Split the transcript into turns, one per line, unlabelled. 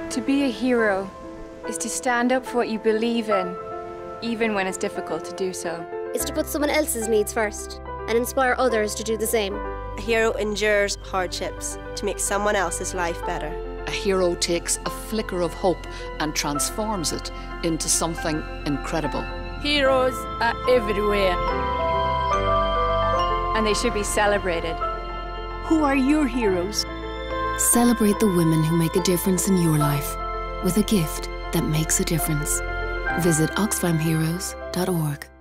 To be a hero is to stand up for what you believe in, even when it's difficult to do so.
It's to put someone else's needs first and inspire others to do the same.
A hero endures hardships to make someone else's life better.
A hero takes a flicker of hope and transforms it into something incredible.
Heroes are everywhere.
And they should be celebrated.
Who are your heroes?
Celebrate the women who make a difference in your life with a gift that makes a difference. Visit oxfamheroes.org.